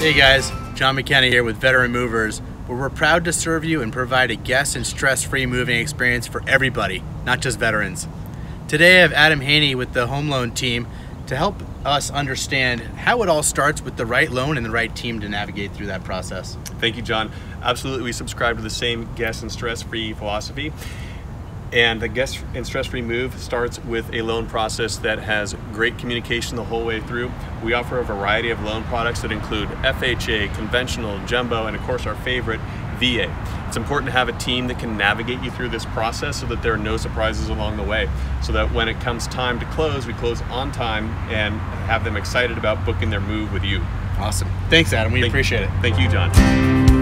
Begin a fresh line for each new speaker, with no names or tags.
Hey guys, John McKenna here with Veteran Movers, where we're proud to serve you and provide a guest and stress-free moving experience for everybody, not just veterans. Today I have Adam Heaney with the Home Loan team to help us understand how it all starts with the right loan and the right team to navigate through that process.
Thank you, John. Absolutely, we subscribe to the same guest and stress-free philosophy. And the guest and stress-free move starts with a loan process that has great communication the whole way through. We offer a variety of loan products that include FHA, conventional, jumbo, and of course our favorite, VA. It's important to have a team that can navigate you through this process so that there are no surprises along the way, so that when it comes time to close, we close on time and have them excited about booking their move with you.
Awesome. Thanks, Adam. We appreciate it.
Thank you, John.